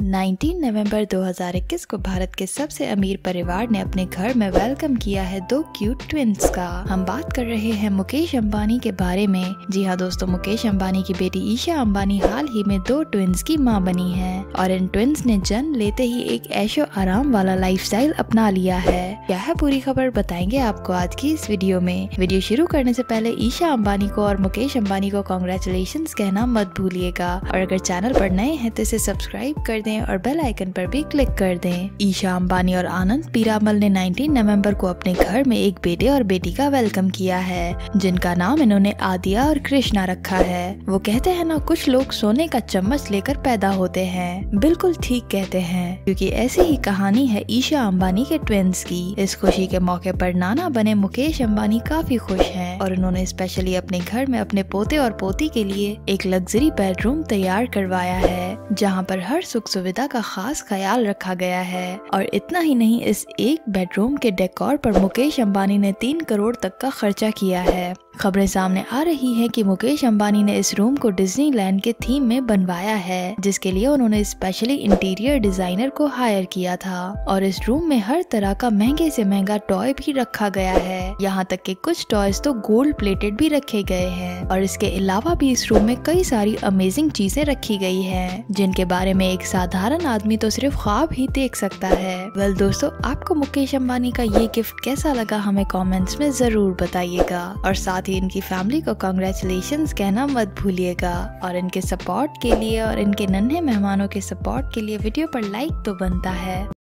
19 नवंबर 2021 को भारत के सबसे अमीर परिवार ने अपने घर में वेलकम किया है दो क्यूट ट्विंस का। हम बात कर रहे हैं मुकेश अंबानी के बारे में। जी हाँ दोस्तों, मुकेश अंबानी की बेटी ईशा अंबानी हाल ही में दो ट्विंस की मां बनी है और इन ट्विंस ने जन्म लेते ही एक ऐशो आराम वाला लाइफस्टाइल अपना लिया है। क्या है पूरी खबर बताएंगे आपको आज की इस वीडियो में। वीडियो शुरू करने से पहले ईशा अंबानी को और मुकेश अंबानी को कांग्रेचुलेशंस कहना मत भूलिएगा और अगर चैनल पर नए हैं तो इसे सब्सक्राइब कर दें और बेल आइकन पर भी क्लिक कर दें। ईशा अंबानी और आनंद पीरामल ने 19 नवंबर को अपने घर में एक बेटे और बेटी का वेलकम किया है, जिनका नाम इन्होंने आदिया और कृष्णा रखा है। वो कहते हैं ना, कुछ लोग सोने का चम्मच लेकर पैदा होते हैं। बिल्कुल ठीक कहते हैं, क्योंकि ऐसी ही कहानी है ईशा अंबानी के ट्विंस की। इस खुशी के मौके पर नाना बने मुकेश अंबानी काफी खुश हैं और उन्होंने स्पेशली अपने घर में अपने पोते और पोती के लिए एक लग्जरी बेडरूम तैयार करवाया है, जहाँ पर हर सुख सुविधा का खास ख्याल रखा गया है। और इतना ही नहीं, इस एक बेडरूम के डेकोर पर मुकेश अंबानी ने 3 करोड़ तक का खर्चा किया है। खबरें सामने आ रही है कि मुकेश अंबानी ने इस रूम को डिज्नीलैंड के थीम में बनवाया है, जिसके लिए उन्होंने स्पेशली इंटीरियर डिजाइनर को हायर किया था। और इस रूम में हर तरह का महंगे से महंगा टॉय भी रखा गया है, यहाँ तक कि कुछ टॉयज तो गोल्ड प्लेटेड भी रखे गए हैं। और इसके अलावा भी इस रूम में कई सारी अमेजिंग चीजें रखी गई हैं, जिनके बारे में एक साधारण आदमी तो सिर्फ ख्वाब ही देख सकता है। वेल दोस्तों, आपको मुकेश अंबानी का ये गिफ्ट कैसा लगा हमें कमेंट्स में जरूर बताइएगा और साथ ही इनकी फैमिली को कांग्रेचुलेशंस कहना मत भूलिएगा। और इनके सपोर्ट के लिए और इनके नन्हे मेहमानों के सपोर्ट के लिए वीडियो पर लाइक तो बनता है।